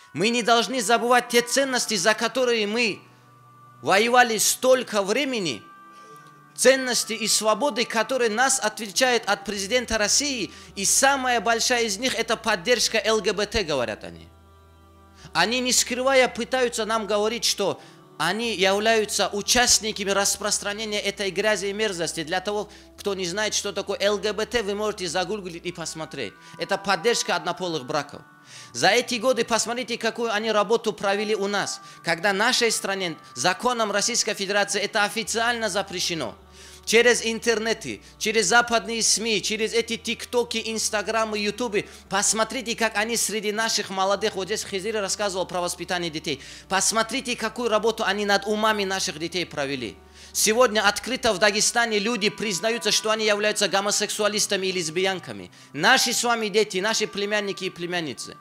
Мы не должны забывать те ценности, за которые мы воевали столько времени, ценности и свободы, которые нас отличают от президента России, и самая большая из них – это поддержка ЛГБТ, говорят они. Они, не скрывая, пытаются нам говорить, что они являются участниками распространения этой грязи и мерзости. Для того, кто не знает, что такое ЛГБТ, вы можете загуглить и посмотреть. Это поддержка однополых браков. За эти годы посмотрите, какую они работу провели у нас. Когда в нашей стране законом Российской Федерации это официально запрещено. Через интернеты, через западные СМИ, через эти ТикТоки, Инстаграмы, Ютубы. Посмотрите, как они среди наших молодых, вот здесь Хизир рассказывал про воспитание детей. Посмотрите, какую работу они над умами наших детей провели. Сегодня открыто в Дагестане люди признаются, что они являются гомосексуалистами и лесбиянками. Наши с вами дети, наши племянники и племянницы.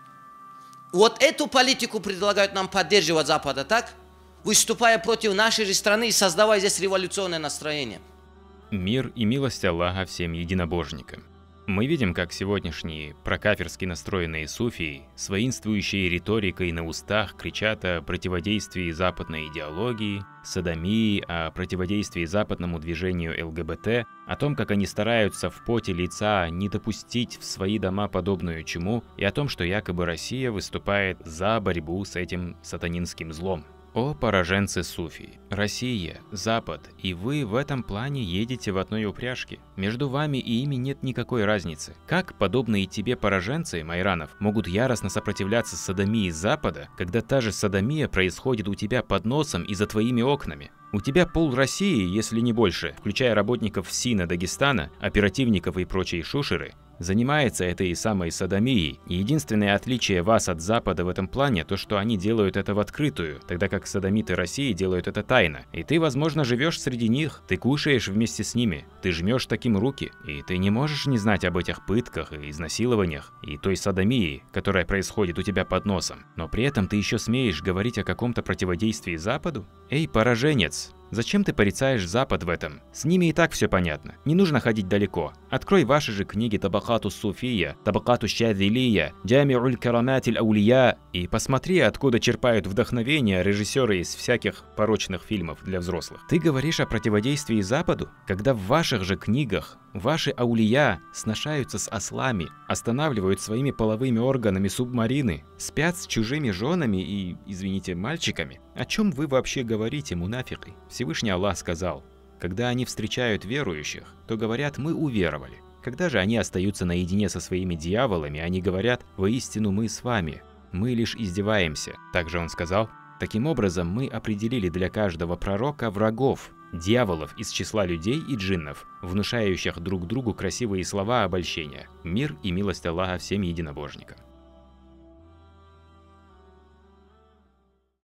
Вот эту политику предлагают нам поддерживать Запада, так? Выступая против нашей же страны и создавая здесь революционное настроение. Мир и милость Аллаха всем единобожникам. Мы видим, как сегодняшние прокафирски настроенные суфии с воинствующей риторикой на устах кричат о противодействии западной идеологии, содомии, о противодействии западному движению ЛГБТ, о том, как они стараются в поте лица не допустить в свои дома подобную чуму, и о том, что якобы Россия выступает за борьбу с этим сатанинским злом. О пораженцы суфии! Россия, Запад и вы в этом плане едете в одной упряжке. Между вами и ими нет никакой разницы. Как подобные тебе пораженцы, Майранов, могут яростно сопротивляться содомии Запада, когда та же содомия происходит у тебя под носом и за твоими окнами? У тебя пол России, если не больше, включая работников СИНа Дагестана, оперативников и прочие шушеры, занимается этой самой содомией. И единственное отличие вас от Запада в этом плане то, что они делают это в открытую, тогда как содомиты России делают это тайно. И ты, возможно, живешь среди них, ты кушаешь вместе с ними, ты жмешь таким руки, и ты не можешь не знать об этих пытках и изнасилованиях, и той содомии, которая происходит у тебя под носом. Но при этом ты еще смеешь говорить о каком-то противодействии Западу? Эй, пораженец! Зачем ты порицаешь Запад в этом? С ними и так все понятно. Не нужно ходить далеко. Открой ваши же книги Табакату Суфия, Табакату Щадилия, Джамиуль Караматиль Аулия и посмотри, откуда черпают вдохновение режиссеры из всяких порочных фильмов для взрослых. Ты говоришь о противодействии Западу, когда в ваших же книгах ваши аулия сношаются с ослами, останавливают своими половыми органами субмарины, спят с чужими женами и, извините, мальчиками. О чем вы вообще говорите, мунафики? Всевышний Аллах сказал, когда они встречают верующих, то говорят «мы уверовали». Когда же они остаются наедине со своими дьяволами, они говорят «воистину мы с вами, мы лишь издеваемся». Также он сказал, таким образом мы определили для каждого пророка врагов, дьяволов из числа людей и джиннов, внушающих друг другу красивые слова обольщения. Мир и милость Аллаха всем единобожникам.